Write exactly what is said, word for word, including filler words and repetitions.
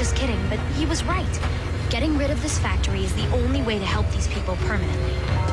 just kidding, but he was right. Getting rid of this factory is the only way to help these people permanently.